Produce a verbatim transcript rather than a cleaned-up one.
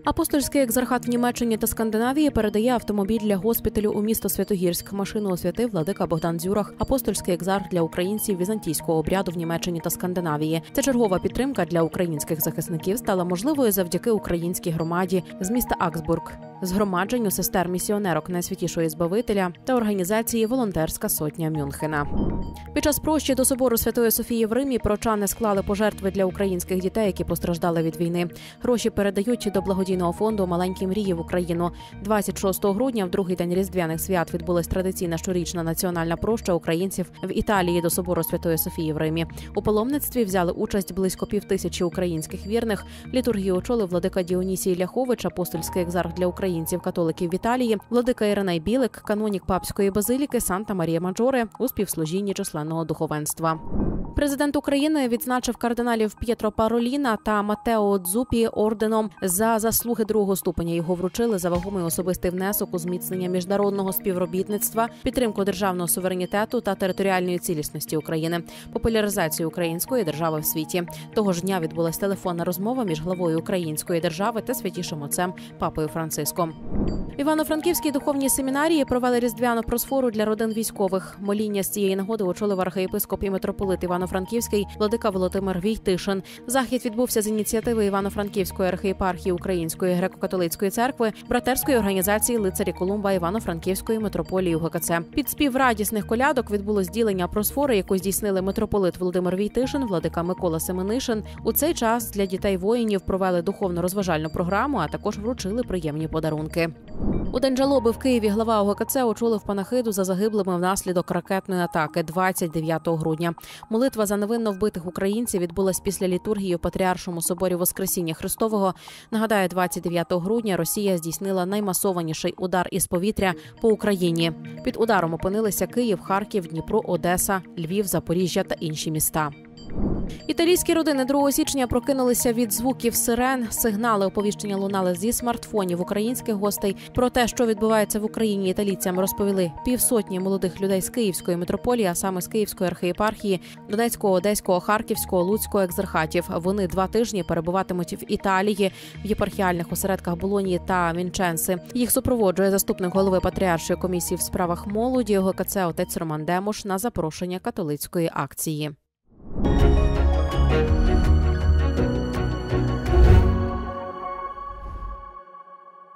Апостольський екзархат в Німеччині та Скандинавії передає автомобіль для госпіталю у місто Святогірськ. Машину освятив владика Богдан Дзюрах. Апостольський екзарх для українців візантійського обряду в Німеччині та Скандинавії. Ця чергова підтримка для українських захисників стала можливою завдяки українській громаді з міста Аксбург, згромадженню сестер-місіонерок Найсвятішої Збавителя та організації «Волонтерська сотня Мюнхена». Під час прощі до собору Святої Софії в Римі прочани склали пожертви для українських дітей, які постраждали від війни. Гроші передають до благодійного фонду «Маленькі мрії» в Україну. двадцять шостого грудня, в другий день Різдвяних свят, відбулась традиційна щорічна національна проща українців в Італії до собору Святої Софії в Римі. У паломництві взяли участь близько півтисячі українських вірних. Літургію очолив владика Діонісій Ляхович, апостольський екзарх для українців-католиків в Італії, владика Іриней Білик, канонік Папської базиліки Санта-Марія-Маджоре у співслужінні численного духовенства. Президент України відзначив кардиналів П'єтро Пароліна та Матео Дзупі орденом за заслуги другого ступеня. Його вручили за вагомий особистий внесок у зміцнення міжнародного співробітництва, підтримку державного суверенітету та територіальної цілісності України, популяризацію української держави в світі. Того ж дня відбулась телефонна розмова між главою української держави та святішим отцем Папою Франциском. В Івано-Франківській духовній семінарії провели різдвяну просфору для родин військових. Моління з цієї нагоди очолив архієпископ і митрополит Івано-Франківський владика Володимир Війтишин. Захід відбувся з ініціативи Івано-Франківської архієпархії Української греко-католицької церкви, братерської організації лицарі Колумба Івано-Франківської митрополії УГКЦ. Під спів радісних колядок відбулось ділення просфори, яку здійснили митрополит Володимир Війтишин, владика Микола Семенишин. У цей час для дітей-воїнів провели духовно-розважальну програму, а також вручили приємні подарунки. У день жалоби в Києві глава УГКЦ очолив панахиду за загиблими внаслідок ракетної атаки двадцять дев'ятого грудня. Молитва за невинно вбитих українців відбулась після літургії у Патріаршому соборі Воскресіння Христового. Нагадаю, двадцять дев'ятого грудня Росія здійснила наймасованіший удар із повітря по Україні. Під ударом опинилися Київ, Харків, Дніпро, Одеса, Львів, Запоріжжя та інші міста. Італійські родини другого січня прокинулися від звуків сирен. Сигнали оповіщення лунали зі смартфонів українських гостей. Про те, що відбувається в Україні, італійцям розповіли півсотні молодих людей з Київської митрополії, а саме з Київської архієпархії, Донецького, Одеського, Харківського, Луцького екзархатів. Вони два тижні перебуватимуть в Італії, в єпархіальних осередках Болонії та Вінченси. Їх супроводжує заступник голови Патріаршої комісії в справах молоді УГКЦ отець Роман Демуш на запрошення католицької акції. Thank you.